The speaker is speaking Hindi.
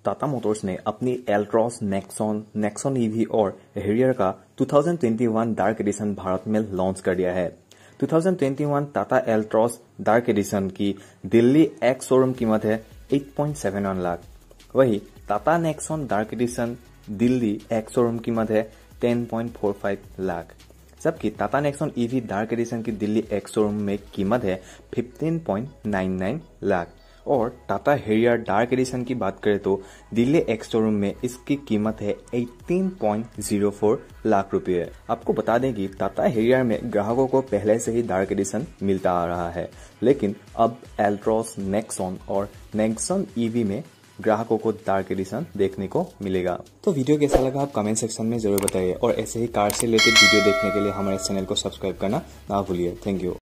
टाटा मोटर्स ने अपनी एल्ट्रॉस, नेक्सॉन ईवी और हैरियर का 2021 डार्क एडिशन भारत में लॉन्च कर दिया है। 2021 टाटा एल्ट्रॉस डार्क एडिशन की दिल्ली एक्स शोरूम कीमत है 8.71 लाख। वही Tata Nexon dark edition Delhi ex showroom कीमत है 10.45 लाख, जबकि Tata Nexon EV dark edition की दिल्ली एक्स शोरूम में कीमत है 15.99 लाख। और टाटा हैरियर डार्क एडिशन की बात करें तो दिल्ली एक्स शोरूम में इसकी कीमत है 18.04 लाख रुपये। आपको बता दें कि टाटा हैरियर में ग्राहकों को पहले से ही डार्क एडिशन मिलता आ रहा है, लेकिन अब एल्ट्रॉस, नेक्सॉन और नेक्सॉन ईवी में ग्राहकों को डार्क एडिशन देखने को मिलेगा। तो वीडियो कैसा लगा आप कमेंट सेक्शन में जरूर बताइए और ऐसे ही कार से रिलेटेड वीडियो देखने के लिए हमारे चैनल को सब्सक्राइब करना ना भूलिए। Thank you.